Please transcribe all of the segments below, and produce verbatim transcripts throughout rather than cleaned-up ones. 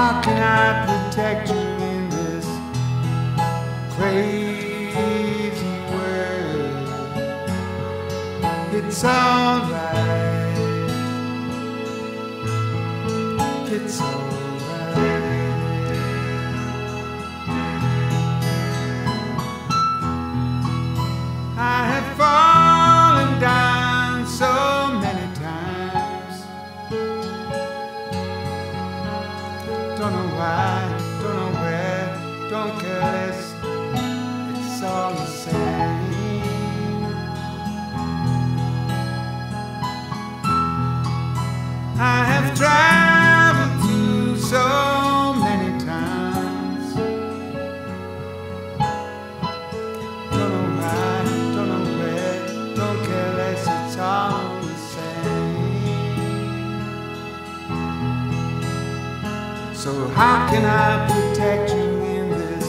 how can I protect you in this crazy world? It's alright, it's alright. I have fallen down so many times. Don't know why, don't know where, don't care less, it's all the same. I have traveled through so many times. Don't know why, don't know where, don't care less, it's all the same. So how can I protect you in this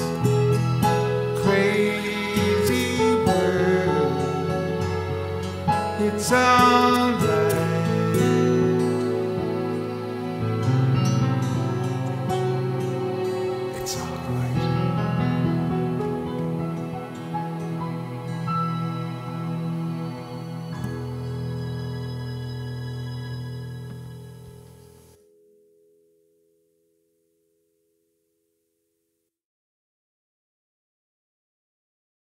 crazy world? It's all